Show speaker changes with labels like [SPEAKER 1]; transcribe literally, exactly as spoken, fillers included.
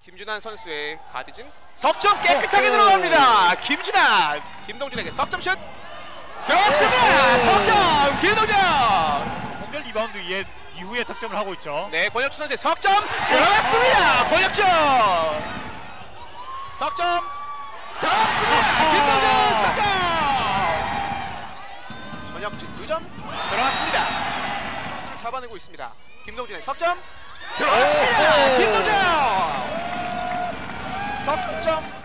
[SPEAKER 1] 김준환 선수의 가디즘 석점 깨끗하게 들어갑니다. 김준환, 김동준에게 석점슛 들어갔습니다. 석점 김동준.
[SPEAKER 2] 공격 리바운드 이에, 이후에 득점을 하고 있죠.
[SPEAKER 1] 네, 권혁준 선수의 석점 들어갔습니다. 권혁준 석점 들어갔습니다. 김동준 석점. 권혁준 두 점 들어갔습니다. 잡아내고 있습니다. 김동준의 석점 들어갔습니다. 김동준 석점